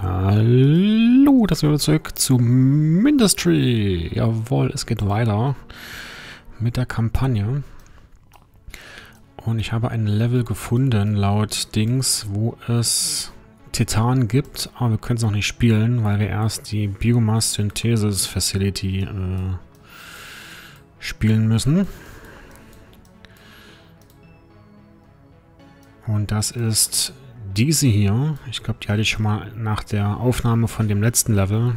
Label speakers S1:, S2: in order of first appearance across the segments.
S1: Hallo, das wieder zurück zu Mindustry. Jawohl, es geht weiter mit der Kampagne. Und ich habe ein Level gefunden, laut Dings, wo es Titan gibt, aber wir können es noch nicht spielen, weil wir erst die Biomass Synthesis Facility spielen müssen. Und das ist diese hier. Ich glaube, die hatte ich schon mal nach der Aufnahme von dem letzten Level.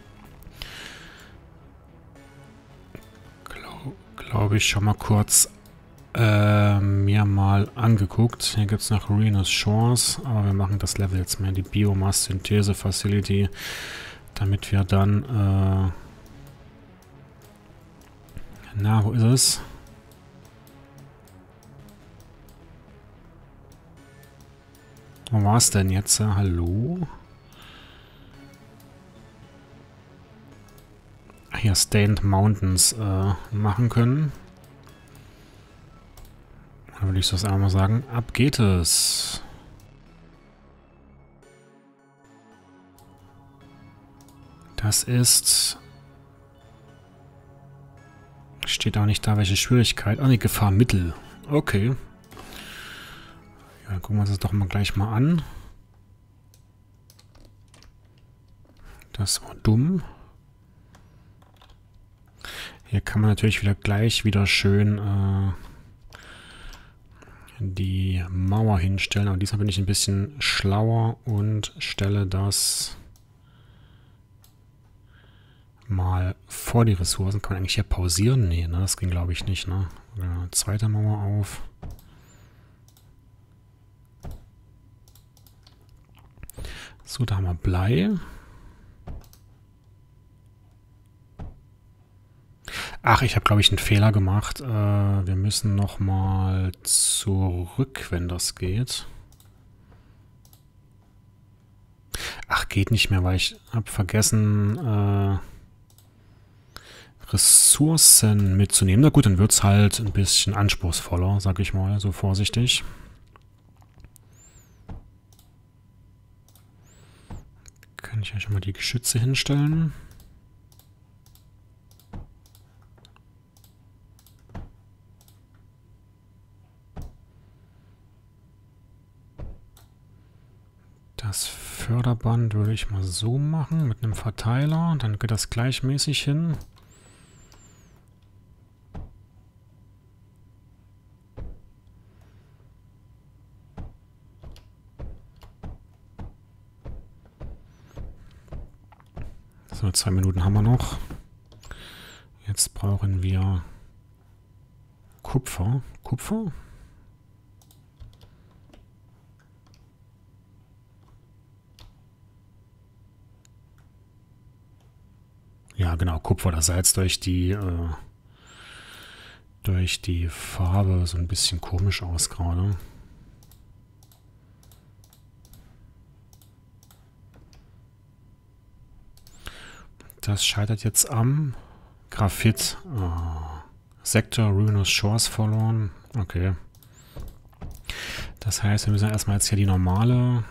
S1: Glaube ich schon mal kurz mir mal angeguckt. Hier gibt es noch Ruinous Shores, aber wir machen das Level jetzt mehr die Biomass Synthese Facility, damit wir dann na, wo ist es? Wo war es denn jetzt? Hallo? Hier Stained Mountains machen können. Dann würde ich das einmal sagen. Ab geht es. Das ist... Steht auch nicht da, welche Schwierigkeit. Ah, ne, Gefahr Mittel. Okay. Ja, gucken wir uns das doch mal gleich mal an. Das war dumm. Hier kann man natürlich wieder schön die Mauer hinstellen. Aber diesmal bin ich ein bisschen schlauer und stelle das mal vor die Ressourcen. Kann man eigentlich hier pausieren? Nee, ne, das ging glaube ich nicht. Ne? Zweite Mauer auf. So, da haben wir Blei. Ach, ich habe, glaube ich, einen Fehler gemacht. Wir müssen nochmal zurück, wenn das geht. Ach, geht nicht mehr, weil ich habe vergessen, Ressourcen mitzunehmen. Na gut, dann wird es halt ein bisschen anspruchsvoller, sag ich mal, so vorsichtig. Kann ich ja schon mal die Geschütze hinstellen. Das Förderband würde ich mal so machen, mit einem Verteiler. Dann geht das gleichmäßig hin. So, 2 Minuten haben wir noch. Jetzt brauchen wir Kupfer. Kupfer? Ja, genau, Kupfer. Das sah jetzt durch die Farbe so ein bisschen komisch aus gerade. Das scheitert jetzt am Graphit. Sektor Ruinous Shores verloren. Okay. Das heißt, wir müssen erstmal jetzt hier die normale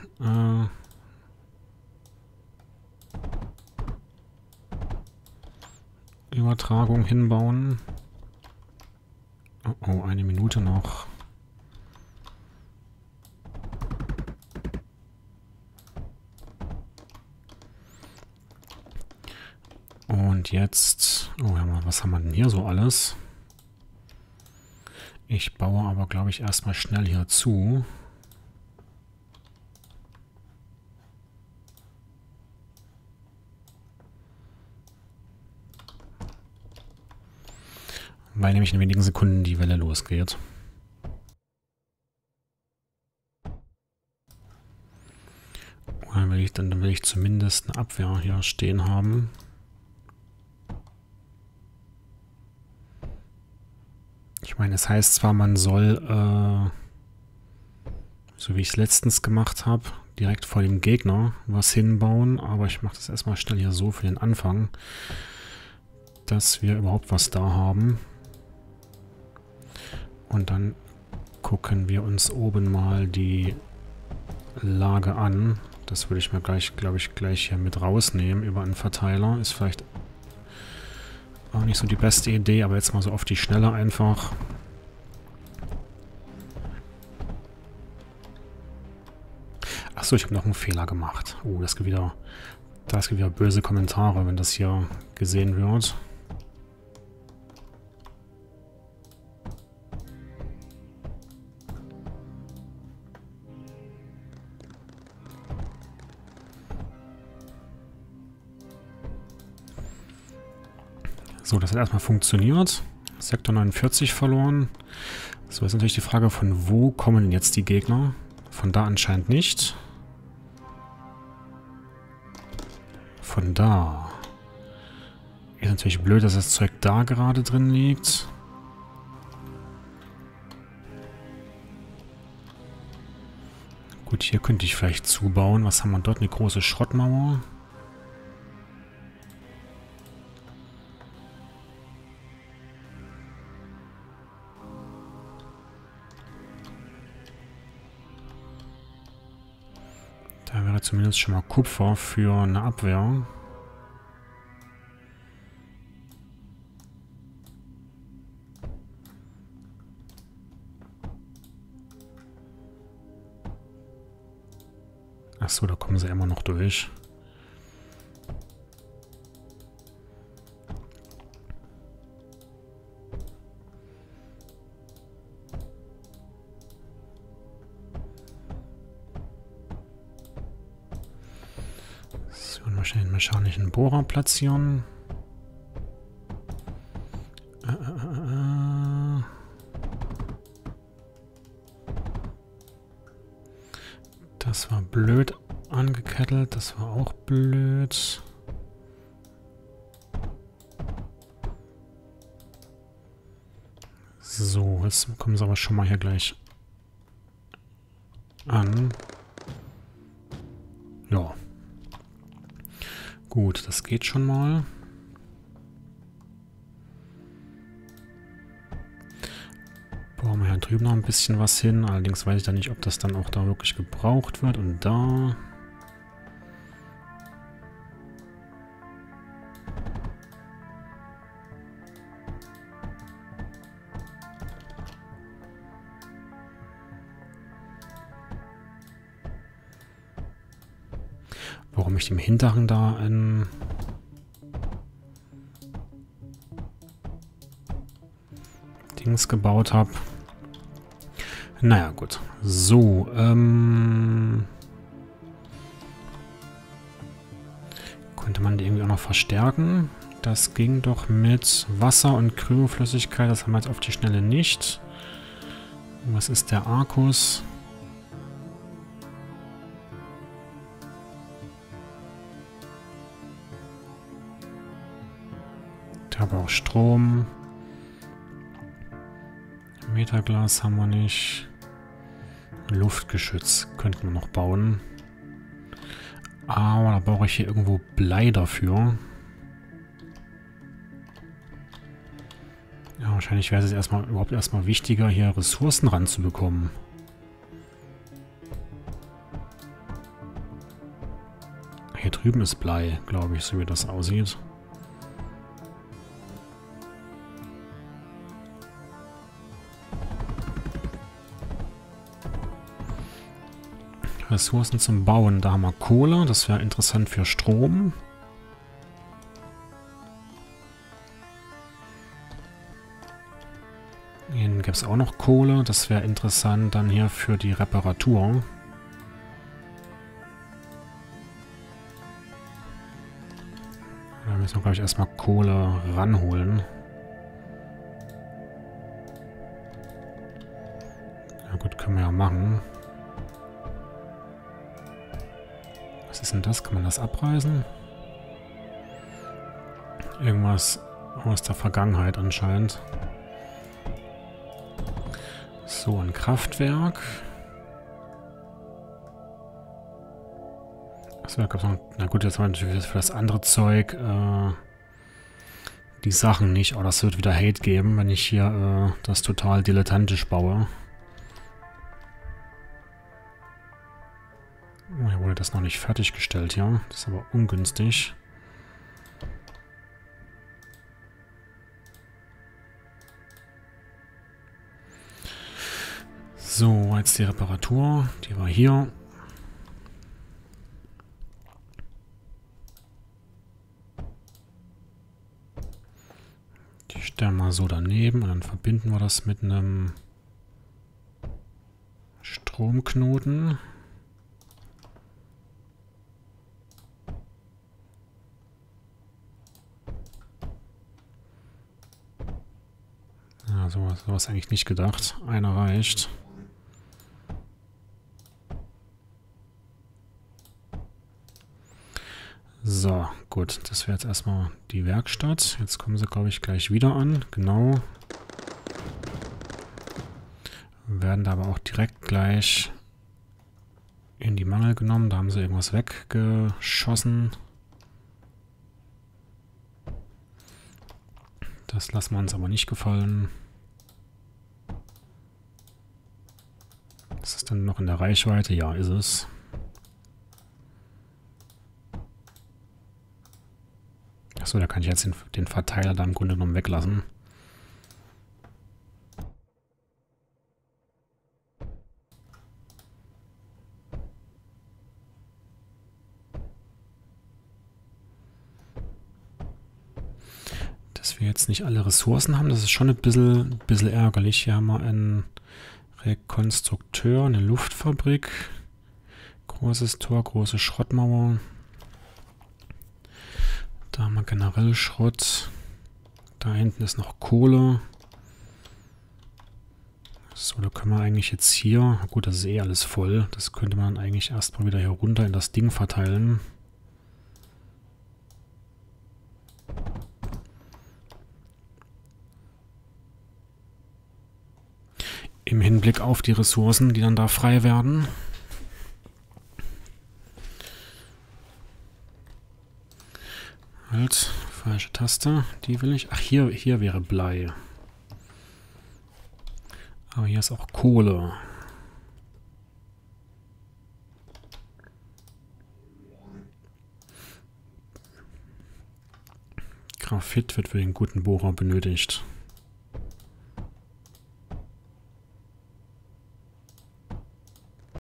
S1: Übertragung hinbauen. Oh, oh, 1 Minute noch. Und jetzt... Oh, was haben wir denn hier so alles? Ich baue aber, glaube ich, erstmal schnell hier zu. Weil nämlich in wenigen Sekunden die Welle losgeht. Dann will ich zumindest eine Abwehr hier stehen haben. Ich meine, es heißt zwar, man soll, so wie ich es letztens gemacht habe, direkt vor dem Gegner was hinbauen, aber ich mache das erstmal schnell hier so für den Anfang, dass wir überhaupt was da haben. Und dann gucken wir uns oben mal die Lage an. Das würde ich mir gleich, glaube ich, gleich hier mit rausnehmen über einen Verteiler. Ist vielleicht auch nicht so die beste Idee, aber jetzt mal so auf die Schnelle einfach. Achso, ich habe noch einen Fehler gemacht. Oh, das gibt wieder böse Kommentare, wenn das hier gesehen wird. So, das hat erstmal funktioniert. Sektor 49 verloren. So, jetzt natürlich die Frage, von wo kommen denn jetzt die Gegner? Von da anscheinend nicht. Von da. Ist natürlich blöd, dass das Zeug da gerade drin liegt. Gut, hier könnte ich vielleicht zubauen. Was haben wir dort? Eine große Schrottmauer. Da wäre zumindest schon mal Kupfer für eine Abwehr. Achso, da kommen sie immer noch durch. So, wahrscheinlich einen mechanischen Bohrer platzieren. Das war blöd angekettelt, das war auch blöd. So, jetzt kommen sie aber schon mal hier gleich an. Ja. Gut, das geht schon mal. Bauen wir hier drüben noch ein bisschen was hin. Allerdings weiß ich da nicht, ob das dann auch da wirklich gebraucht wird. Und da. Warum ich im Hinteren da ein Dings gebaut habe. Naja, gut. So, könnte man die irgendwie auch noch verstärken? Das ging doch mit Wasser und Kryoflüssigkeit. Das haben wir jetzt auf die Schnelle nicht. Was ist der Arkus? Ich habe auch Strom. Metaglas haben wir nicht. Luftgeschütz könnten wir noch bauen. Aber da brauche ich hier irgendwo Blei dafür. Ja, wahrscheinlich wäre es überhaupt erstmal wichtiger, hier Ressourcen ranzubekommen. Hier drüben ist Blei, glaube ich, so wie das aussieht. Ressourcen zum Bauen. Da haben wir Kohle. Das wäre interessant für Strom. Hier gibt es auch noch Kohle. Das wäre interessant dann hier für die Reparatur. Da müssen wir, glaube ich, erstmal Kohle ranholen. Ja gut, können wir ja machen. Was ist denn das? Kann man das abreißen? Irgendwas aus der Vergangenheit anscheinend. So, ein Kraftwerk. Achso, da gab es noch... Na gut, jetzt haben wir natürlich für das andere Zeug die Sachen nicht. Aber das wird wieder Hate geben, wenn ich hier das total dilettantisch baue. das noch nicht fertiggestellt, ja. Das ist aber ungünstig. So, jetzt die Reparatur. Die war hier. Die stellen wir so daneben und dann verbinden wir das mit einem Stromknoten. Ja, sowas eigentlich nicht gedacht. Einer reicht. So, gut. Das wäre jetzt erstmal die Werkstatt. Jetzt kommen sie, glaube ich, gleich wieder an. Genau. Werden da aber auch direkt gleich in die Mangel genommen. Da haben sie irgendwas weggeschossen. Das lassen wir uns aber nicht gefallen. Ist es dann noch in der Reichweite? Ja, ist es. Achso, da kann ich jetzt den Verteiler da im Grunde genommen weglassen. Dass wir jetzt nicht alle Ressourcen haben, das ist schon ein bisschen ärgerlich. Hier haben wir einen Rekonstrukteur, eine Luftfabrik, großes Tor, große Schrottmauer. Da haben wir generell Schrott. Da hinten ist noch Kohle. So, da können wir eigentlich jetzt hier... Gut, das ist eh alles voll. Das könnte man eigentlich erstmal wieder hier runter in das Ding verteilen. Im Hinblick auf die Ressourcen, die dann da frei werden. Halt, falsche Taste. Die will ich... Ach, hier wäre Blei. Aber hier ist auch Kohle. Graphit wird für den guten Bohrer benötigt.